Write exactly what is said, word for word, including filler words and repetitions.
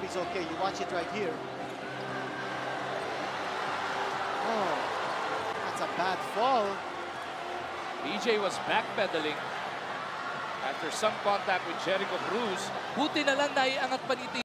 he's okay. You watch it right here. Oh, that's a bad fall. B J was backpedaling after some contact with Jericho Cruz. Buti na lang naiangat pa ni